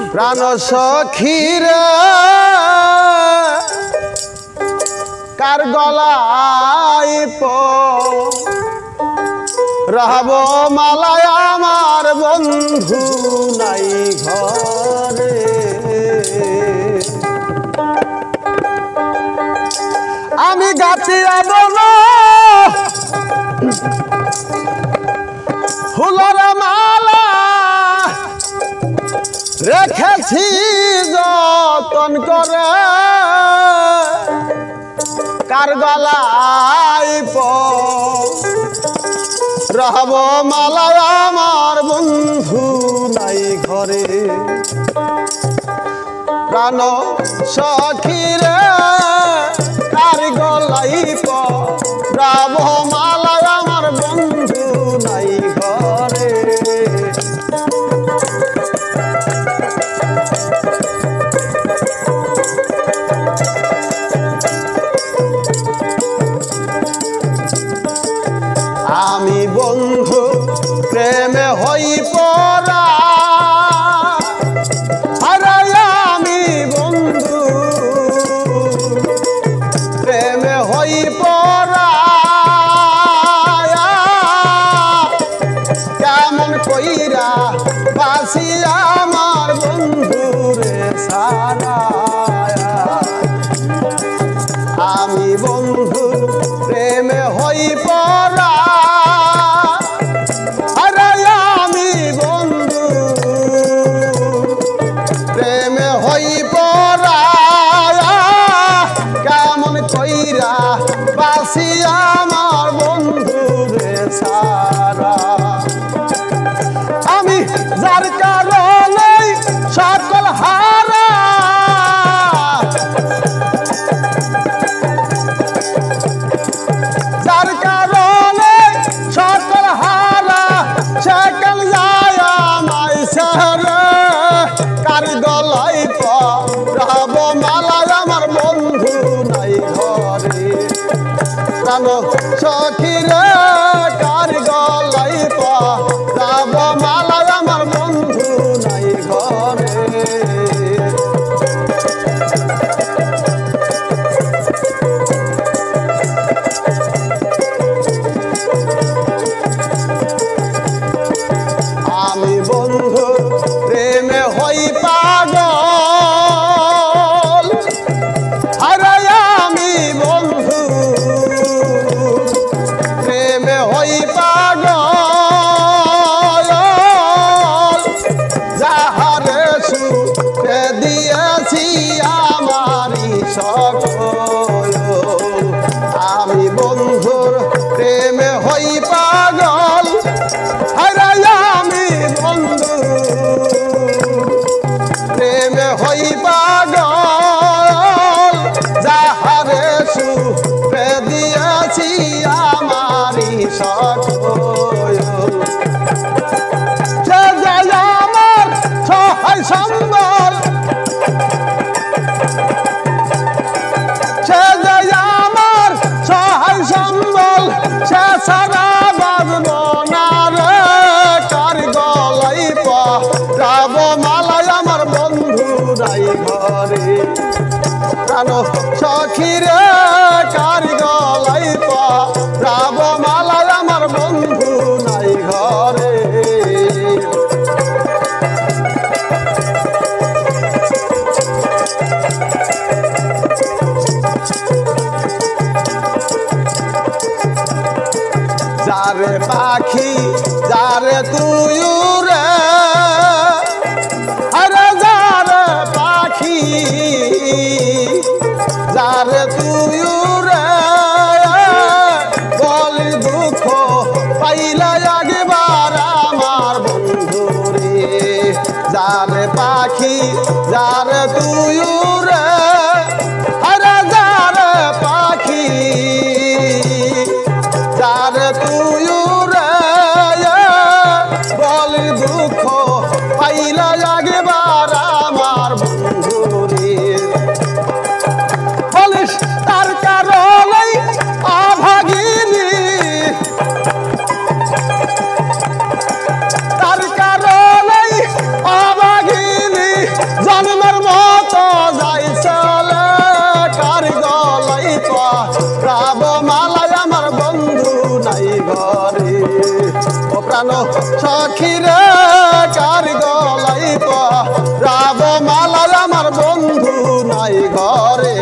প্রাণ সখীরে কার গলায় রহব মালায় আমার বন্ধু নাই ঘরে আমি গাতিয়া বলো ফুলের মালা রেখেছি যতন করে কার গলায় রহব মালায় আমার বন্ধু নাই ঘরে প্রাণ সখীরে কার গলায় রহব মালায় আমার বন্ধু নাই ঘরে আমি বন্ধু প্রেমে হই পরা আরে আমি বন্ধু প্রেমে হই পরা কেমন কইরা বাসি আমার বন্ধু রে সারা আমি বন্ধু প্রেমে হই পরা বাসি আমার বন্ধু রে সারা আমি যার কারণে সকল হারা যার কারণে সকল হারা সকল যায় আমায় সারা কার গলায় রহব মালায় আমার বন্ধু নাই ঘরে প্রাণ সখীরে কার গলায় রহব মালায় আমার বন্ধু নাই ঘরে আমি বন্ধু প্রেমে হই পাগল আরে আমি বন্ধু প্রেমে হই পাগল যাহারে সুখে দিয়েছি আমারই সকল আমি বন্ধুর প্রেমে হই পাগল আরে আমি বন্ধু প্রেমে হই পাগল যাহারে সুখে দিয়েছি আমারই সকল সে যায় আমার সহায় সম্বল সে যায় আমার সহায় সম্বল সে সারা বাজব না রে কার গলায় রহব মালায় আমার বন্ধু নাই ঘরে প্রাণ সখীরে কার গলায় রহব মালায় আমার বন্ধু নাই ঘরে যারে পাখি যারে তুই রে আরে যারে পাখি যারে তুই রে বলি দুঃখ পাইলে একবার আমার বন্ধু রে যারে পাখি যারে তুই রে আরে যারে পাখি যারে তুই রে বলি দুঃখ পাইলে একবার আমার বন্ধু রে বলিস তার কারণে অভাগিনী তার কারণে অভাগিনী প্রাণ সখিরে কার গলাই রাব মালায় আমার বন্ধু নাই ঘরে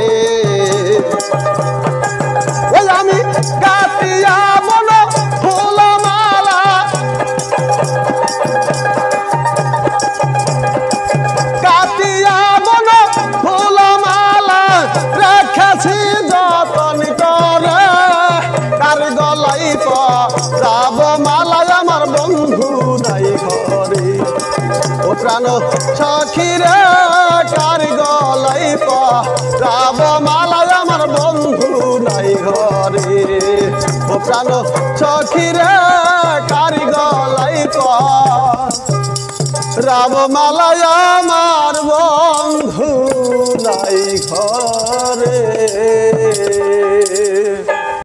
ওই আমি কাটিয়া মন ফুল মালা কাটিয়া মন ফুল মালা রেখেছি যতন করে কার গলাই রাব মালায় আমার বন্ধু নাই ঘরে ও প্রাণ সখিরে কার গলাই রাব মালায় আমার বন্ধু নাই ঘরে ও প্রাণ সখিরে কার গলাই রাব মালায় আমার বন্ধু নাই ঘরে।